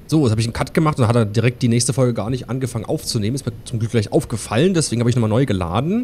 So, jetzt habe ich einen Cut gemacht und dann hat er direkt die nächste Folge gar nicht angefangen aufzunehmen. Ist mir zum Glück gleich aufgefallen, deswegen habe ich nochmal neu geladen.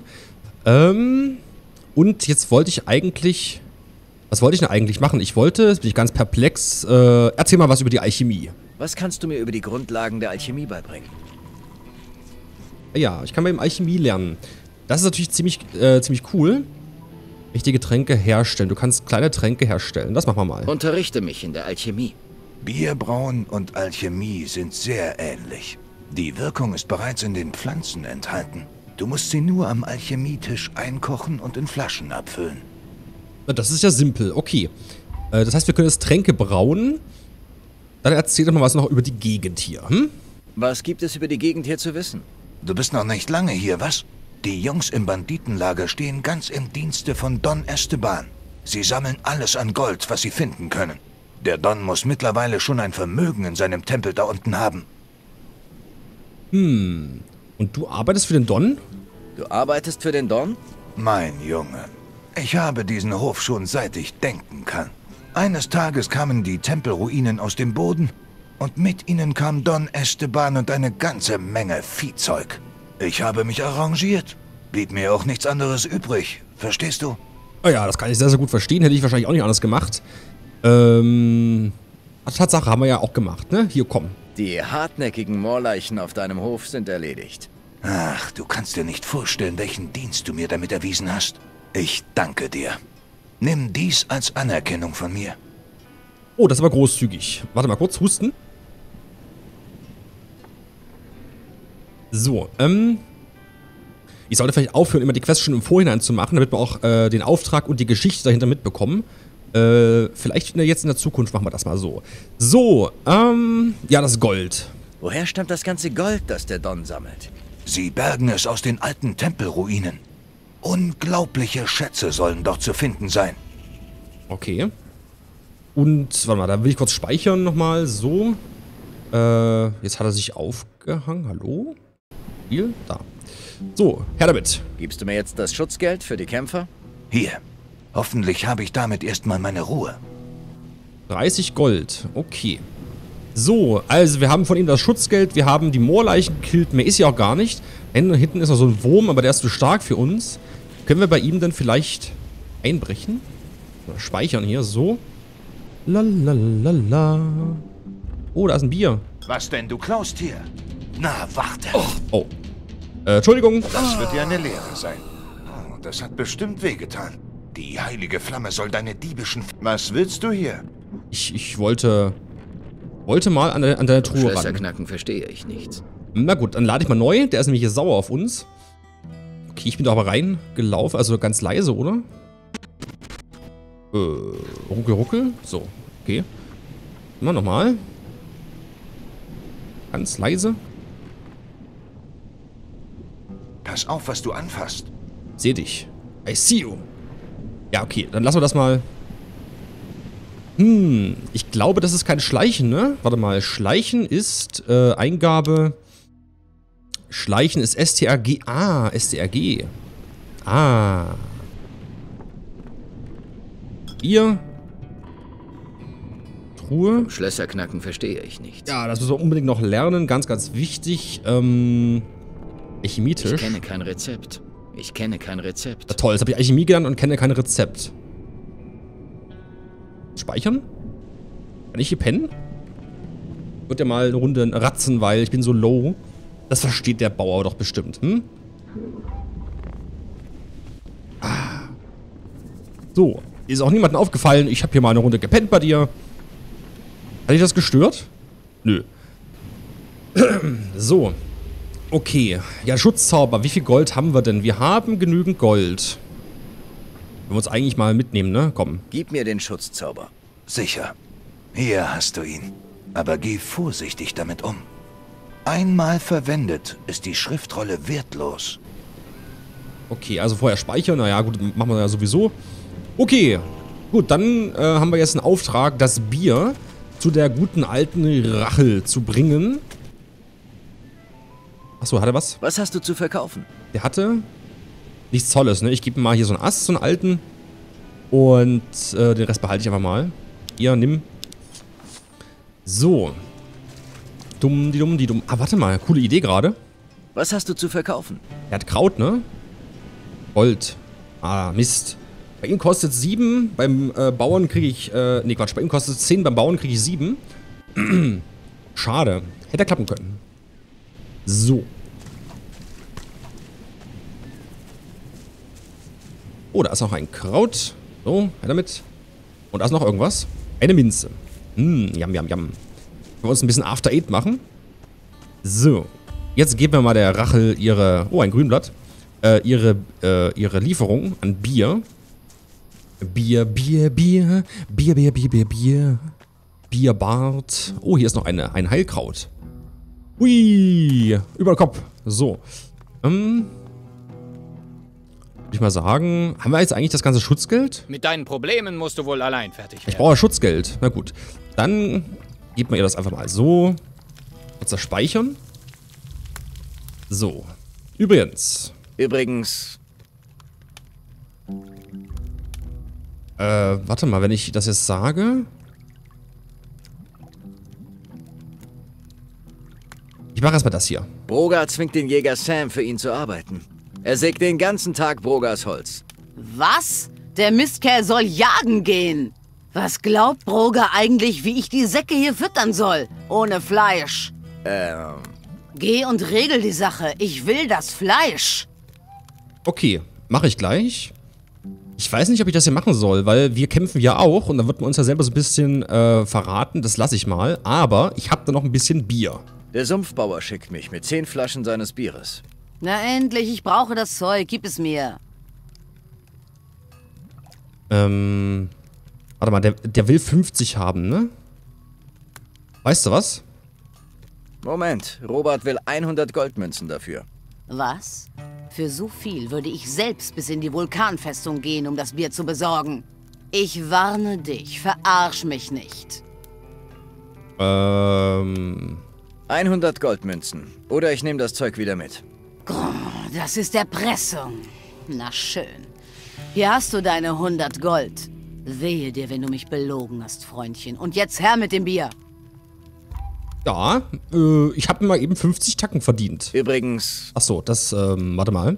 Und jetzt wollte ich eigentlich... Was wollte ich denn eigentlich machen? Ich wollte, jetzt bin ich ganz perplex, erzähl mal was über die Alchemie. Was kannst du mir über die Grundlagen der Alchemie beibringen? Ja, ich kann beim Alchemie lernen. Das ist natürlich ziemlich cool. Richtige Tränke herstellen. Du kannst kleine Tränke herstellen. Das machen wir mal. Unterrichte mich in der Alchemie. Bierbrauen und Alchemie sind sehr ähnlich. Die Wirkung ist bereits in den Pflanzen enthalten. Du musst sie nur am Alchemietisch einkochen und in Flaschen abfüllen. Das ist ja simpel. Okay. Das heißt, wir können jetzt Tränke brauen. Dann erzähl doch mal was noch über die Gegend hier. Hm? Was gibt es über die Gegend hier zu wissen? Du bist noch nicht lange hier, was? Die Jungs im Banditenlager stehen ganz im Dienste von Don Esteban. Sie sammeln alles an Gold, was sie finden können. Der Don muss mittlerweile schon ein Vermögen in seinem Tempel da unten haben. Und du arbeitest für den Don? Du arbeitest für den Don? Mein Junge, ich habe diesen Hof schon seit ich denken kann. Eines Tages kamen die Tempelruinen aus dem Boden und mit ihnen kam Don Esteban und eine ganze Menge Viehzeug. Ich habe mich arrangiert. Blieb mir auch nichts anderes übrig. Verstehst du? Oh ja, das kann ich sehr, sehr gut verstehen. Hätte ich wahrscheinlich auch nicht anders gemacht. Tatsache haben wir ja auch gemacht, ne? Hier, komm. Die hartnäckigen Moorleichen auf deinem Hof sind erledigt. Ach, du kannst dir nicht vorstellen, welchen Dienst du mir damit erwiesen hast. Ich danke dir. Nimm dies als Anerkennung von mir. Oh, das war großzügig. Warte mal kurz, husten. So, ich sollte vielleicht aufhören, immer die Quest schon im Vorhinein zu machen, damit wir auch den Auftrag und die Geschichte dahinter mitbekommen. Vielleicht jetzt in der Zukunft machen wir das mal so. So, ja, das Gold. Woher stammt das ganze Gold, das der Don sammelt? Sie bergen es aus den alten Tempelruinen. Unglaubliche Schätze sollen dort zu finden sein. Okay. Und, warte mal, da will ich kurz speichern nochmal. So. Jetzt hat er sich aufgehangen. Hallo? Hier? Da. So, her damit. Gibst du mir jetzt das Schutzgeld für die Kämpfer? Hier. Hoffentlich habe ich damit erstmal meine Ruhe. 30 Gold. Okay. So, also wir haben von ihm das Schutzgeld. Wir haben die Moorleichen gekillt. Mehr ist ja auch gar nicht. Hinten ist noch so ein Wurm, aber der ist zu stark für uns. Können wir bei ihm dann vielleicht einbrechen? Oder speichern hier, so. Lalalala. Oh, da ist ein Bier. Was denn, du klaust hier? Na, warte. Oh. Entschuldigung. Das wird dir eine Lehre sein. Oh, das hat bestimmt wehgetan. Die heilige Flamme soll deine diebischen... Was willst du hier? Ich wollte mal an deine Truhe ran. Schlösserknacken verstehe ich nicht. Na gut, dann lade ich mal neu. Der ist nämlich hier sauer auf uns. Okay, ich bin da aber reingelaufen. Also ganz leise, oder? Ruckel, ruckel. So, okay. Immer nochmal. Ganz leise. Pass auf, was du anfasst. Seh dich. I see you. Ja, okay, dann lassen wir das mal. Ich glaube, das ist kein Schleichen, ne? Warte mal, Schleichen ist Eingabe. Schleichen ist STRG. Ah, STRG. Ah. Ihr. Truhe. Schlösserknacken verstehe ich nicht. Ja, das müssen wir unbedingt noch lernen. Ganz, ganz wichtig. Alchemietisch. Ich kenne kein Rezept. Ich kenne kein Rezept. Ja, toll, jetzt habe ich Alchemie gelernt und kenne kein Rezept. Speichern? Kann ich hier pennen? Ich würde ja mal eine Runde ratzen, weil ich bin so low. Das versteht der Bauer doch bestimmt, hm? Ah. So, ist auch niemandem aufgefallen. Ich habe hier mal eine Runde gepennt bei dir. Hat dich das gestört? Nö. So. Okay. Ja, Schutzzauber. Wie viel Gold haben wir denn? Wir haben genügend Gold. Wir uns eigentlich mal mitnehmen, ne? Komm. Gib mir den Schutzzauber. Sicher. Hier hast du ihn. Aber geh vorsichtig damit um. Einmal verwendet ist die Schriftrolle wertlos. Okay, also vorher speichern. Naja, gut, machen wir ja sowieso. Okay. Gut, dann haben wir jetzt einen Auftrag, das Bier zu der guten alten Rachel zu bringen. Achso, hat er was? Was hast du zu verkaufen? Der hatte nichts Tolles, ne? Ich gebe ihm mal hier so einen Ast, so einen alten. Und den Rest behalte ich einfach mal. Hier, nimm. So. Dumm, die dumm, die dumm. Ah, warte mal, coole Idee gerade. Was hast du zu verkaufen? Er hat Kraut, ne? Gold. Ah, Mist. Bei ihm kostet 7, beim Bauern kriege ich, nee, Quatsch, bei ihm kostet 10, beim Bauern kriege ich 7. Schade. Hätte er klappen können. So. Oh, da ist noch ein Kraut. So, her damit. Und da ist noch irgendwas. Eine Minze. Yam, yam, yam. Können wir uns ein bisschen After Eight machen? So. Jetzt geben wir mal der Rachel ihre... Oh, ein Grünblatt. Ihre Lieferung an Bier. Bier. Bierbart. Oh, hier ist noch ein Heilkraut. Hui. Über den Kopf. So. Würde ich mal sagen, haben wir jetzt eigentlich das ganze Schutzgeld? Mit deinen Problemen musst du wohl allein fertig werden. Ich brauche Schutzgeld. Na gut. Dann gibt man ihr das einfach mal so. Kurz das Speichern. So. Übrigens. Warte mal, wenn ich das jetzt sage. Ich mache erstmal das hier. Brogar zwingt den Jäger Sam, für ihn zu arbeiten. Er sägt den ganzen Tag Brogars Holz. Was? Der Mistkerl soll jagen gehen. Was glaubt Brogar eigentlich, wie ich die Säcke hier füttern soll? Ohne Fleisch. Geh und regel die Sache. Ich will das Fleisch. Okay, mache ich gleich. Ich weiß nicht, ob ich das hier machen soll, weil wir kämpfen ja auch und dann wird man uns ja selber so ein bisschen verraten. Das lasse ich mal. Aber ich habe da noch ein bisschen Bier. Der Sumpfbauer schickt mich mit 10 Flaschen seines Bieres. Na endlich, ich brauche das Zeug. Gib es mir. Warte mal, der will 50 haben, ne? Weißt du was? Moment, Robert will 100 Goldmünzen dafür. Was? Für so viel würde ich selbst bis in die Vulkanfestung gehen, um das Bier zu besorgen. Ich warne dich, verarsch mich nicht. 100 Goldmünzen. Oder ich nehme das Zeug wieder mit. Das ist Erpressung. Na schön. Hier hast du deine 100 Gold. Wehe dir, wenn du mich belogen hast, Freundchen. Und jetzt her mit dem Bier. Ja, ich habe mal eben 50 Tacken verdient. Übrigens... Ach so, das, warte mal.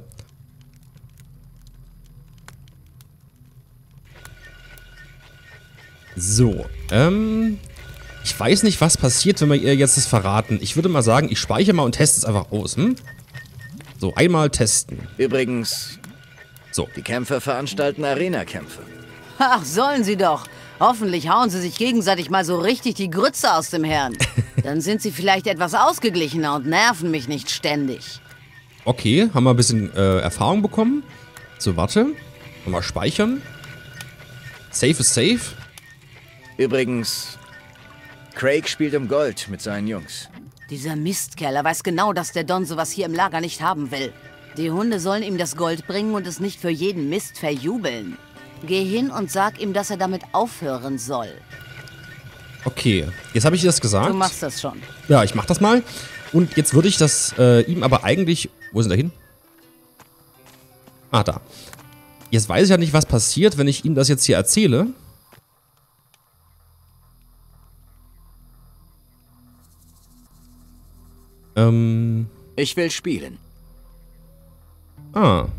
So, ich weiß nicht, was passiert, wenn wir ihr jetzt das verraten. Ich würde mal sagen, ich speichere mal und teste es einfach aus, So, einmal testen. Übrigens... So. Die Kämpfer veranstalten Arena-Kämpfe. Ach, sollen sie doch. Hoffentlich hauen sie sich gegenseitig mal so richtig die Grütze aus dem Hirn. Dann sind sie vielleicht etwas ausgeglichener und nerven mich nicht ständig. Okay, haben wir ein bisschen Erfahrung bekommen. So, warte. Nochmal speichern. Safe ist safe. Übrigens, Craig spielt um Gold mit seinen Jungs. Dieser Mistkerl, er weiß genau, dass der Don sowas hier im Lager nicht haben will. Die Hunde sollen ihm das Gold bringen und es nicht für jeden Mist verjubeln. Geh hin und sag ihm, dass er damit aufhören soll. Okay, jetzt habe ich das gesagt. Du machst das schon. Ja, ich mach das mal. Und jetzt würde ich das ihm aber eigentlich... Wo ist denn der hin? Ah, da. Jetzt weiß ich ja nicht, was passiert, wenn ich ihm das jetzt hier erzähle. Ich will spielen. Ah.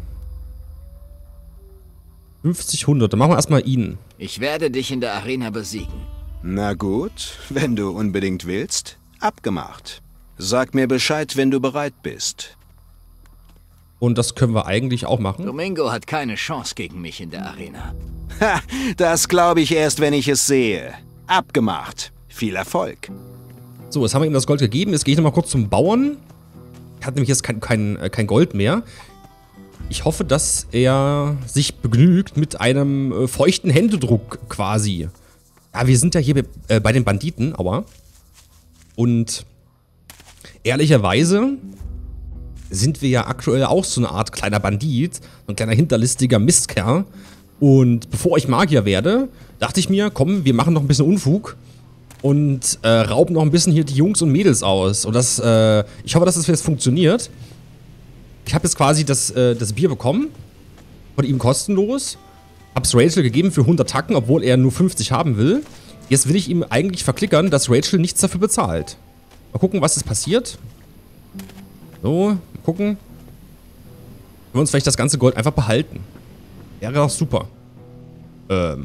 50, 100. Dann machen wir erstmal ihn. Ich werde dich in der Arena besiegen. Na gut, wenn du unbedingt willst. Abgemacht. Sag mir Bescheid, wenn du bereit bist. Und das können wir eigentlich auch machen. Domingo hat keine Chance gegen mich in der Arena. Ha, das glaube ich erst, wenn ich es sehe. Abgemacht. Viel Erfolg. So, jetzt haben wir ihm das Gold gegeben. Jetzt gehe ich nochmal kurz zum Bauern. Er hat nämlich jetzt kein Gold mehr. Ich hoffe, dass er sich begnügt mit einem feuchten Händedruck quasi. Ja, wir sind ja hier bei den Banditen, aber. Und ehrlicherweise sind wir ja aktuell auch so eine Art kleiner Bandit, so ein kleiner hinterlistiger Mistkerl. Und bevor ich Magier werde, dachte ich mir, komm, wir machen noch ein bisschen Unfug und rauben noch ein bisschen hier die Jungs und Mädels aus. Und das, ich hoffe, dass das jetzt funktioniert. Ich habe jetzt quasi das Bier bekommen, von ihm kostenlos. Hab's Rachel gegeben für 100 Tacken, obwohl er nur 50 haben will. Jetzt will ich ihm eigentlich verklickern, dass Rachel nichts dafür bezahlt. Mal gucken, was ist passiert. So, mal gucken. Können wir uns vielleicht das ganze Gold einfach behalten. Wäre doch super. Warte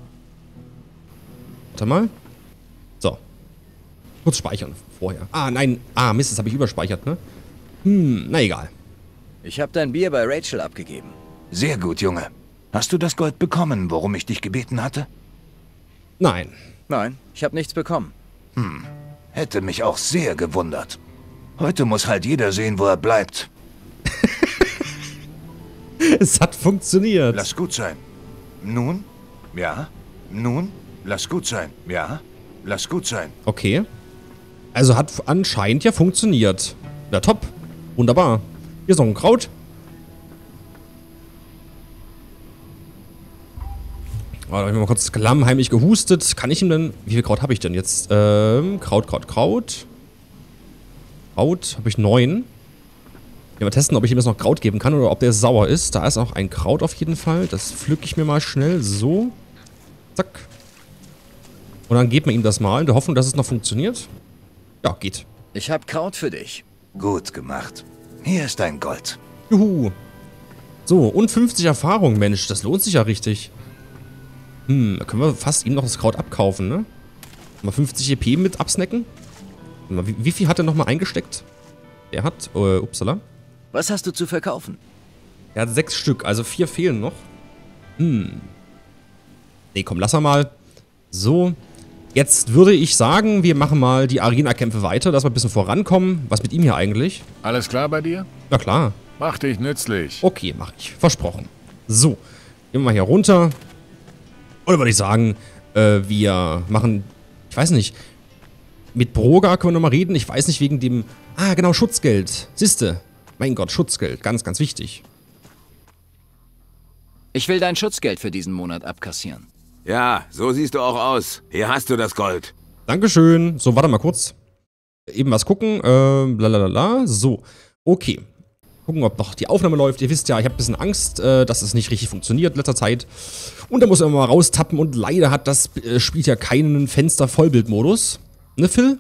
mal. So. Kurz speichern vorher. Ah, nein. Ah, Mist, das habe ich überspeichert, ne? Na egal. Ich habe dein Bier bei Rachel abgegeben. Sehr gut, Junge. Hast du das Gold bekommen, worum ich dich gebeten hatte? Nein. Nein, ich habe nichts bekommen. Hätte mich auch sehr gewundert. Heute muss halt jeder sehen, wo er bleibt. Es hat funktioniert. Lass gut sein. Nun? Ja? Nun? Lass gut sein. Ja? Lass gut sein. Okay. Also hat anscheinend ja funktioniert. Ja, top. Wunderbar. Hier ist noch ein Kraut. Oh, da habe ich mal kurz klammheimlich gehustet. Kann ich ihm denn... Wie viel Kraut habe ich denn jetzt? Kraut. Kraut. Habe ich 9. Wir mal testen, ob ich ihm jetzt noch Kraut geben kann oder ob der sauer ist. Da ist auch ein Kraut auf jeden Fall. Das pflücke ich mir mal schnell. So. Zack. Und dann geben wir ihm das mal in der Hoffnung, dass es noch funktioniert. Ja, geht. Ich habe Kraut für dich. Gut gemacht. Hier ist dein Gold. Juhu. So, und 50 Erfahrung, Mensch. Das lohnt sich ja richtig. Da können wir fast ihm noch das Kraut abkaufen, ne? Mal 50 EP mit absnacken. Wie viel hat er nochmal eingesteckt? Der hat, upsala. Was hast du zu verkaufen? Er hat 6 Stück, also 4 fehlen noch. Nee, komm, lass mal. So. Jetzt würde ich sagen, wir machen mal die Arena-Kämpfe weiter, dass wir ein bisschen vorankommen. Was mit ihm hier eigentlich? Alles klar bei dir? Na klar. Mach dich nützlich. Okay, mach ich. Versprochen. So. Gehen wir mal hier runter. Oder würde ich sagen, wir machen, ich weiß nicht, mit Broga können wir nochmal reden. Ich weiß nicht, wegen dem, genau, Schutzgeld. Siehste. Mein Gott, Schutzgeld. Ganz, ganz wichtig. Ich will dein Schutzgeld für diesen Monat abkassieren. Ja, so siehst du auch aus. Hier hast du das Gold. Dankeschön. So, warte mal kurz. Eben was gucken. Blablabla. So, okay. Gucken, ob noch die Aufnahme läuft. Ihr wisst ja, ich habe ein bisschen Angst, dass es nicht richtig funktioniert in letzter Zeit. Und da muss man mal raustappen. Und leider hat das Spiel ja keinen Fenster-Vollbild-Modus. Ne, Phil?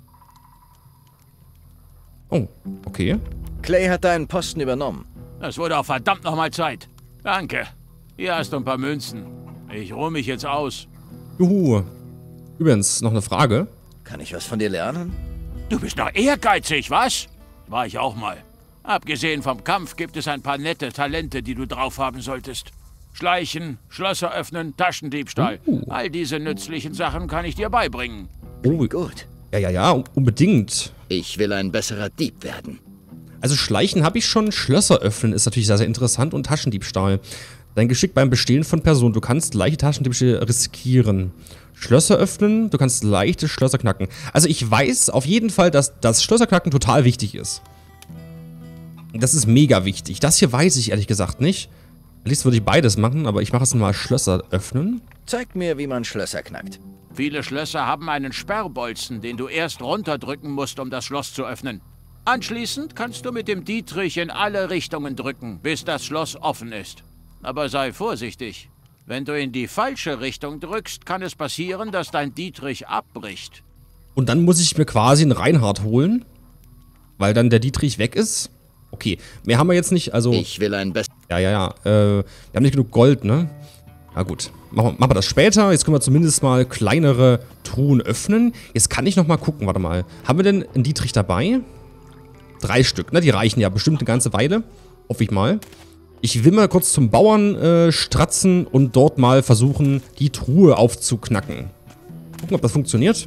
Oh, okay. Clay hat deinen Posten übernommen. Es wurde auch verdammt nochmal Zeit. Danke. Hier hast du ein paar Münzen. Ich ruhe mich jetzt aus. Juhu. Übrigens, noch eine Frage. Kann ich was von dir lernen? Du bist noch ehrgeizig, was? War ich auch mal. Abgesehen vom Kampf gibt es ein paar nette Talente, die du drauf haben solltest. Schleichen, Schlösser öffnen, Taschendiebstahl. All diese nützlichen Sachen kann ich dir beibringen. Oh, Gut. ja, unbedingt. Ich will ein besserer Dieb werden. Also Schleichen habe ich schon, Schlösser öffnen ist natürlich sehr, sehr interessant und Taschendiebstahl. Dein Geschick beim Bestehlen von Personen. Du kannst leichte Taschendiebstähle riskieren. Schlösser öffnen, du kannst leichte Schlösser knacken. Also ich weiß auf jeden Fall, dass das Schlösserknacken total wichtig ist. Das ist mega wichtig. Das hier weiß ich ehrlich gesagt nicht. Am liebsten würde ich beides machen, aber ich mache jetzt mal Schlösser öffnen. Zeig mir, wie man Schlösser knackt. Viele Schlösser haben einen Sperrbolzen, den du erst runterdrücken musst, um das Schloss zu öffnen. Anschließend kannst du mit dem Dietrich in alle Richtungen drücken, bis das Schloss offen ist. Aber sei vorsichtig. Wenn du in die falsche Richtung drückst, kann es passieren, dass dein Dietrich abbricht. Und dann muss ich mir quasi einen Reinhard holen, weil dann der Dietrich weg ist. Okay, mehr haben wir jetzt nicht, also... Ich will ein besseres... Ja. Wir haben nicht genug Gold, ne? Na gut, machen wir das später. Jetzt können wir zumindest mal kleinere Truhen öffnen. Jetzt kann ich noch mal gucken, warte mal. Haben wir denn einen Dietrich dabei? 3 Stück, ne? Die reichen ja bestimmt eine ganze Weile. Hoffe ich mal. Ich will mal kurz zum Bauern stratzen und dort mal versuchen, die Truhe aufzuknacken. Gucken, ob das funktioniert.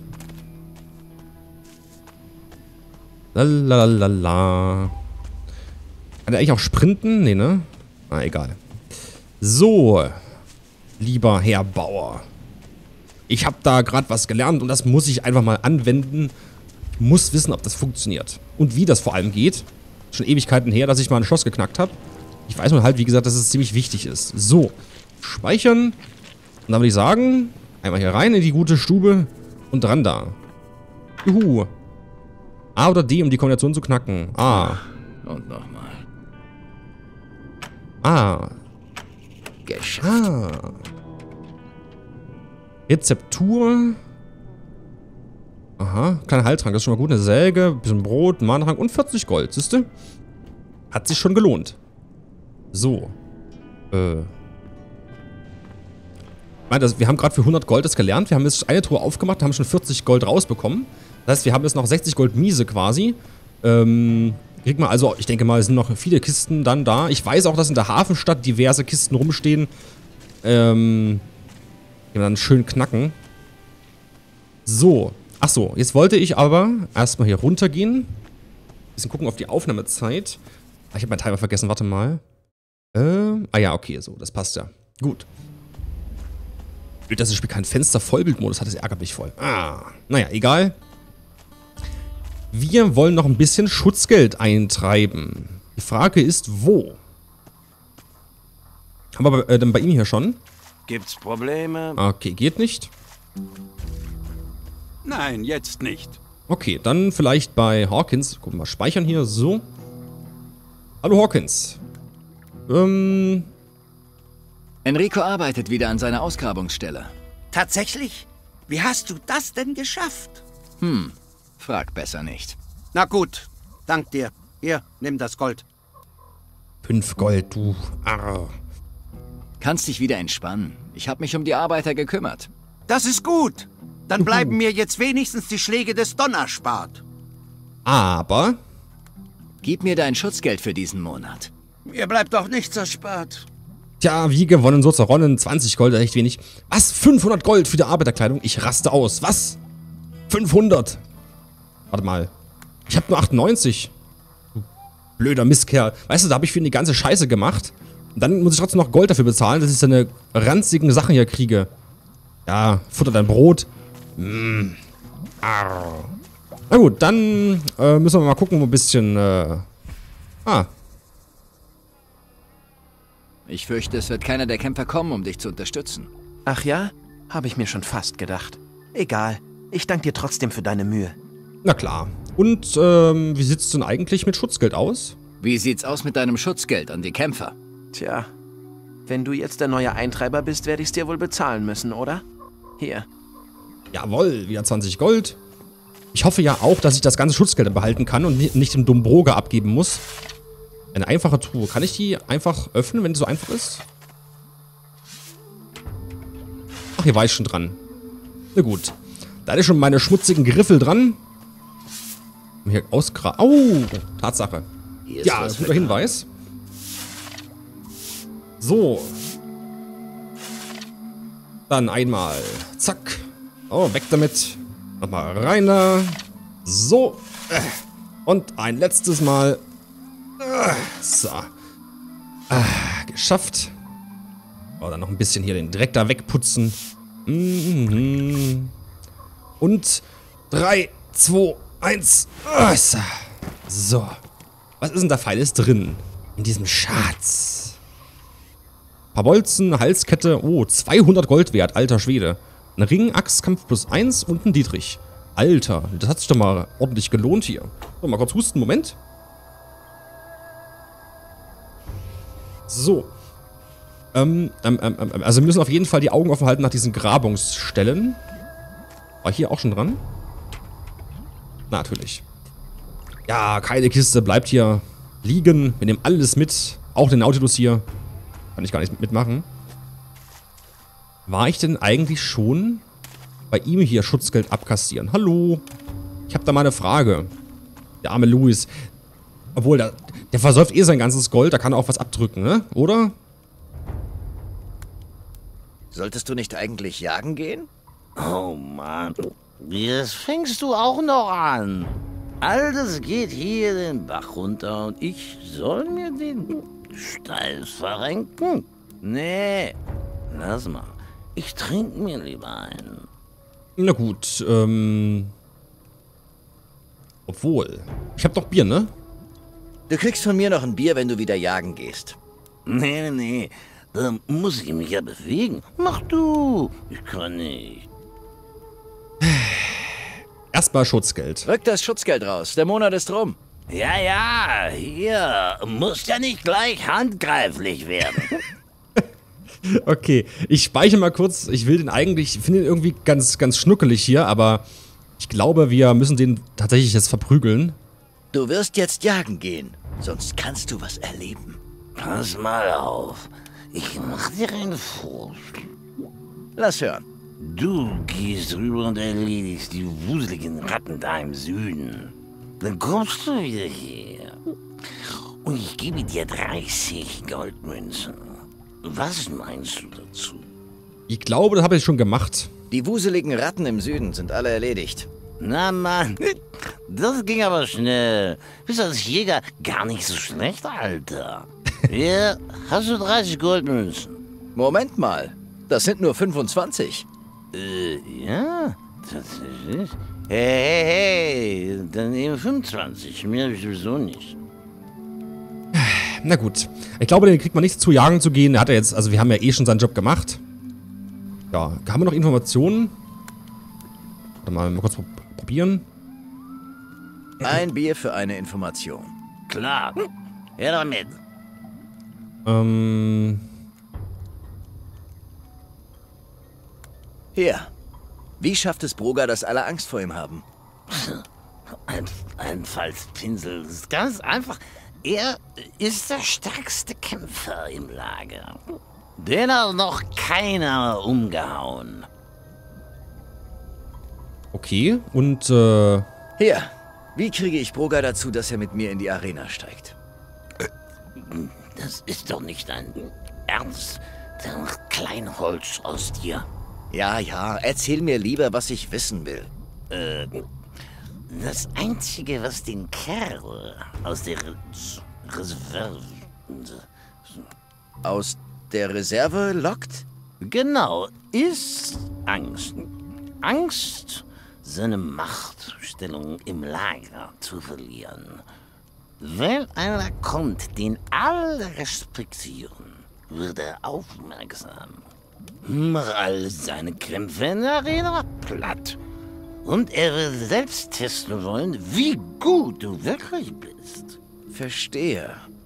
Lalalala. Kann er eigentlich auch sprinten? Nee, ne? Egal. So, lieber Herr Bauer. Ich habe da gerade was gelernt und das muss ich einfach mal anwenden. Ich muss wissen, ob das funktioniert. Und wie das vor allem geht. Schon Ewigkeiten her, dass ich mal ein Schloss geknackt habe. Ich weiß nur halt, wie gesagt, dass es ziemlich wichtig ist. So, speichern. Und dann würde ich sagen, einmal hier rein in die gute Stube und dran da. Juhu. A oder D, um die Kombination zu knacken. A. Und nochmal. A. Geschafft. Rezeptur. Aha, kleiner Heiltrank, das ist schon mal gut. Eine Säge, ein bisschen Brot, ein Manatrank und 40 Gold, siehst du? Hat sich schon gelohnt. So. Wir haben gerade für 100 Gold das gelernt. Wir haben jetzt eine Truhe aufgemacht, haben schon 40 Gold rausbekommen. Das heißt, wir haben jetzt noch 60 Gold Miese quasi. Kriegt man also, ich denke mal, es sind noch viele Kisten dann da. Ich weiß auch, dass in der Hafenstadt diverse Kisten rumstehen. Die wir dann schön knacken. So. Achso, jetzt wollte ich aber erstmal hier runtergehen. Ein bisschen gucken auf die Aufnahmezeit. Ich habe meinen Timer vergessen, warte mal. Ja, okay, so, das passt ja. Gut. Dass das Spiel keinen Fenster-Vollbildmodus hat, das ärgert mich voll. Naja, egal. Wir wollen noch ein bisschen Schutzgeld eintreiben. Die Frage ist, wo? Haben wir dann bei ihm hier schon? Gibt's Probleme? Okay, geht nicht. Nein, jetzt nicht. Okay, dann vielleicht bei Hawkins. Gucken wir mal, speichern hier, so. Hallo Hawkins. Enrico arbeitet wieder an seiner Ausgrabungsstelle. Tatsächlich? Wie hast du das denn geschafft? Frag besser nicht. Na gut, dank dir. Hier, nimm das Gold. 5 Gold, du. Arr. Kannst dich wieder entspannen. Ich habe mich um die Arbeiter gekümmert. Das ist gut. Dann bleiben mir jetzt wenigstens die Schläge des Don erspart. Aber... Gib mir dein Schutzgeld für diesen Monat. Mir bleibt doch nichts erspart. Tja, wie gewonnen, so zerronnen. 20 Gold, echt wenig. Was? 500 Gold für die Arbeiterkleidung? Ich raste aus. Was? 500? Warte mal. Ich habe nur 98. Du blöder Mistkerl. Weißt du, da habe ich für ihn die ganze Scheiße gemacht. Und dann muss ich trotzdem noch Gold dafür bezahlen, dass ich so eine ranzigen Sachen hier kriege. Ja, futter dein Brot. Na gut, dann müssen wir mal gucken, wo ein bisschen... Ich fürchte, es wird keiner der Kämpfer kommen, um dich zu unterstützen. Ach ja? Habe ich mir schon fast gedacht. Egal. Ich danke dir trotzdem für deine Mühe. Na klar. Und wie sieht's denn eigentlich mit Schutzgeld aus? Wie sieht's aus mit deinem Schutzgeld an die Kämpfer? Tja, wenn du jetzt der neue Eintreiber bist, werde ich's dir wohl bezahlen müssen, oder? Hier. Jawohl, wieder 20 Gold. Ich hoffe ja auch, dass ich das ganze Schutzgeld behalten kann und nicht dem Dombroga abgeben muss. Eine einfache Truhe. Kann ich die einfach öffnen, wenn die so einfach ist? Ach, hier war ich schon dran. Na gut. Da ist schon meine schmutzigen Griffel dran. Hier Oh, Tatsache. Ja, das ist ein guter Hinweis. So. Dann einmal. Zack. Oh, weg damit. Nochmal rein da. So. Und ein letztes Mal. So. Geschafft. Oh, dann noch ein bisschen hier den Dreck da wegputzen. Und 3, 2, 1. So. Was ist denn da Feines drin? In diesem Schatz. Ein paar Bolzen, Halskette. Oh, 200 Gold wert, alter Schwede. Ein Ring, Axt, Kampf plus 1 und ein Dietrich. Alter, das hat sich doch mal ordentlich gelohnt hier. So, mal kurz husten, Moment. So. Also wir müssen auf jeden Fall die Augen offen halten nach diesen Grabungsstellen. War hier auch schon dran? Na, natürlich. Ja, keine Kiste, bleibt hier liegen. Wir nehmen alles mit. Auch den Nautilus hier. Kann ich gar nicht mitmachen. War ich denn eigentlich schon bei ihm hier Schutzgeld abkassieren? Hallo? Ich habe da mal eine Frage. Der arme Louis. Obwohl, der versäuft eh sein ganzes Gold. Da kann er auch was abdrücken, ne? Oder? Solltest du nicht eigentlich jagen gehen? Oh Mann, jetzt fängst du auch noch an. Alles geht hier den Bach runter und ich soll mir den Steiß verrenken? Nee, lass mal. Ich trinke mir lieber einen. Na gut, obwohl. Ich hab doch Bier, ne? Du kriegst von mir noch ein Bier, wenn du wieder jagen gehst. Nee. Da muss ich mich ja bewegen. Mach du. Ich kann nicht. Erstmal Schutzgeld. Rück das Schutzgeld raus. Der Monat ist rum. Ja, hier. Muss ja nicht gleich handgreiflich werden. Okay, ich speichere mal kurz. Ich will den eigentlich, ich finde ihn irgendwie ganz schnuckelig hier, aber Ich glaube, wir müssen den tatsächlich jetzt verprügeln. Du wirst jetzt jagen gehen, sonst kannst du was erleben. Pass mal auf. Ich mach dir einen Vorschlag. Lass hören. Du gehst rüber und erledigst die wuseligen Ratten da im Süden. Dann kommst du wieder her. Und ich gebe dir 30 Goldmünzen. Was meinst du dazu? Ich glaube, das habe ich schon gemacht. Die wuseligen Ratten im Süden sind alle erledigt. Na Mann, das ging aber schnell. Bist als Jäger gar nicht so schlecht, Alter. Hier hast du 30 Goldmünzen. Moment mal, das sind nur 25. Ja, tatsächlich. Hey, dann eben 25. Mehr habe ich sowieso nicht. Na gut. Ich glaube, den kriegt man nicht zu jagen zu gehen. Er hat ja jetzt, also wir haben ja eh schon seinen Job gemacht. Ja, haben wir noch Informationen? Warte mal kurz probieren. Ein Bier für eine Information. Klar. Her damit. Hier. Wie schafft es Broga, dass alle Angst vor ihm haben? Ein Falzpinsel. Das ist ganz einfach. Er ist der stärkste Kämpfer im Lager. Den hat noch keiner umgehauen. Okay, und Hier. Wie kriege ich Broga dazu, dass er mit mir in die Arena steigt? Das ist doch nicht dein Ernst. Der macht Kleinholz aus dir. Ja, erzähl mir lieber, was ich wissen will. Das Einzige, was den Kerl aus der Reserve... Aus der Reserve lockt? Genau, ist Angst. Angst, seine Machtstellung im Lager zu verlieren. Wenn einer kommt, den alle respektieren, wird er aufmerksam. Mach all seine Kämpfe in der Arena platt. Und er wird selbst testen wollen, wie gut du wirklich bist. Verstehe.